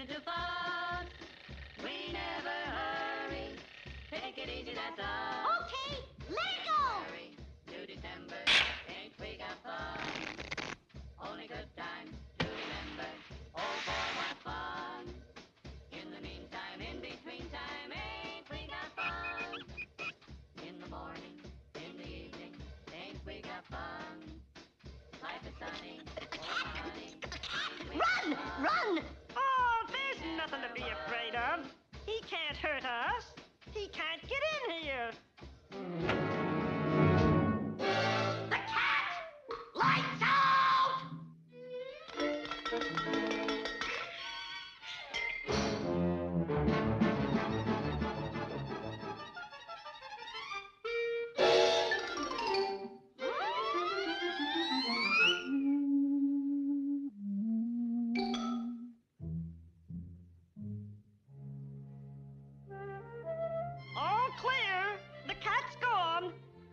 isn't too far. We never hurry. Take it easy, that's all. Okay, let it go. January to December, ain't we got fun? Only good times to remember. Oh boy, what fun! In the meantime, in between time, ain't we got fun? In the morning, in the evening, ain't we got fun? Life is sunny, oh honey. Run! Run! Oh, there's nothing to be afraid of. He can't hurt us. He can't get in here. The cat! Lights out! All clear. The cat's gone.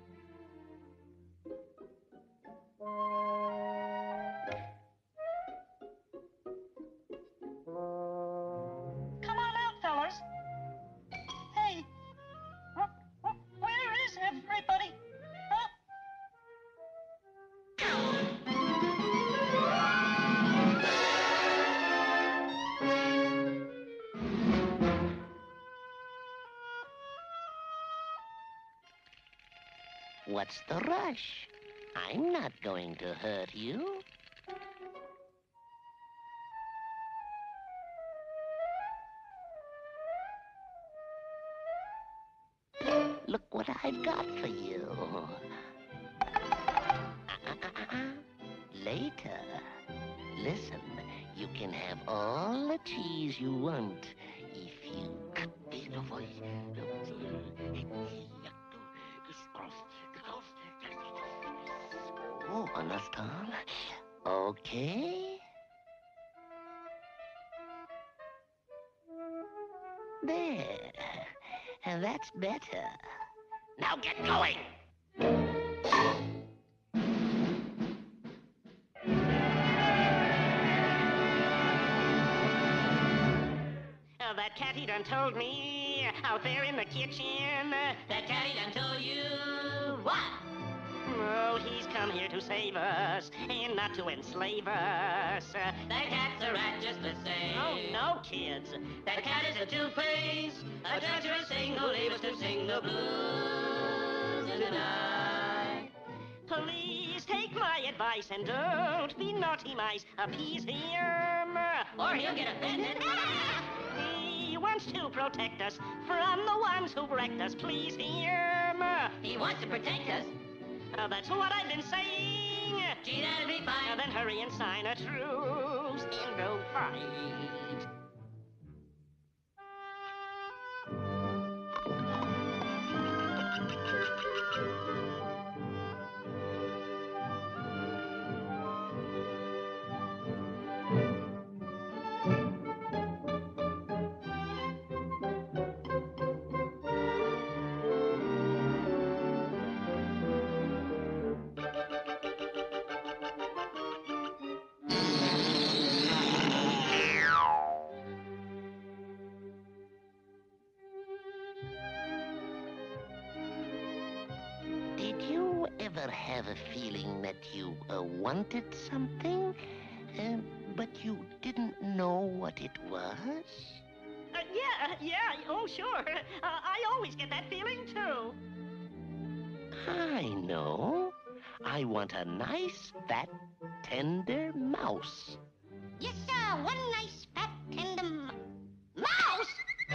Come on out, fellas. Hey, where is everybody? Huh? What's the rush? I'm not going to hurt you. Look what I've got for you. Later. Listen, you can have all the cheese you want if you... Oh, understand? Okay. There. That's better. Now get going! That catty done told me out there in the kitchen. That catty done told you what? Oh, he's come here to save us and not to enslave us. That cat's a rat just the same. Oh, no, kids. That cat is a two-faced, a treacherous thing who'll leave us to sing the blues in the night. Please take my advice and don't be naughty mice. Appease him. Or he'll get offended. He wants to protect us from the ones who wrecked us. Please him. He wants to protect us. That's what I've been saying. Gee, that'd be fine. Then hurry and sign a truce and go fight. Did you ever have a feeling that you wanted something, but you didn't know what it was? Yeah, oh, sure. I always get that feeling, too. I know. I want a nice, fat, tender mouse. Yes, sir. One nice fat tender mouse.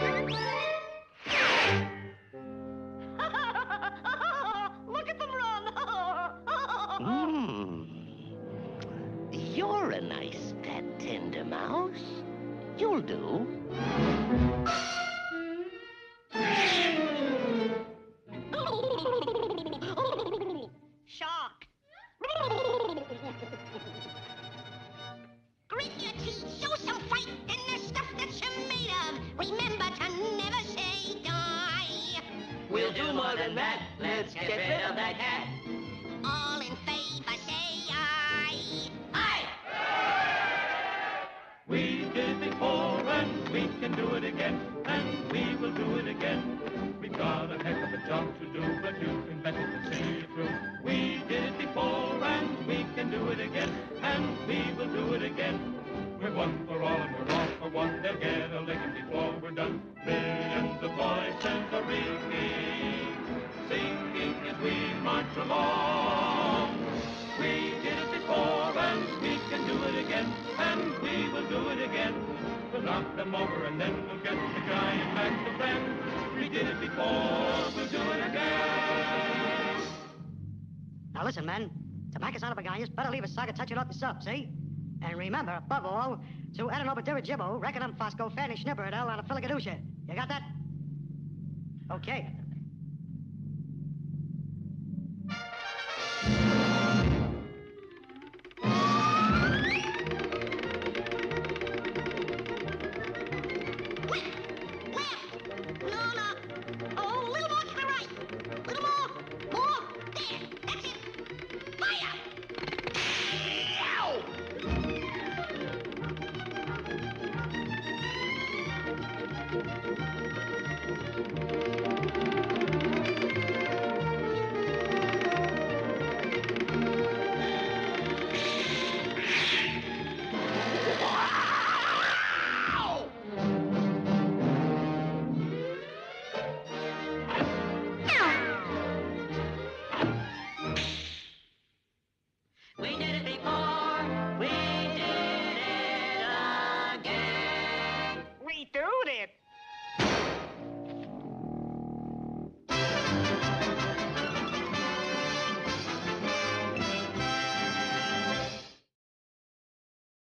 Look at them run. You're a nice, fat, tender mouse. You'll do. Shock. Grit your teeth, show some fight, and the stuff that you're made of. Remember to never say die. We'll do more than that. Let's get rid of that cat. All in favor, say aye. Aye! We did before and we can do it again, and we will do it again. We've got a heck of a job to do, but you can bet we can see it through. We did it before, and we can do it again, and we will do it again. We're one for all and we're all for one. They'll get a licking before we're done. Millions of voices are ringing, singing as we march along. We did it before and we can do it again, and we will do it again. We'll knock them over and then we'll get the giant back to friend. We did it before, we'll do it again. Now listen, men. To back us out of a guy, you better leave a saga touching off the sub, see? And remember, above all, to Edinobra Dirigible, Reckonum Fosco, Fanny Schnipper, and El on a Filigadusha. You got that? Okay.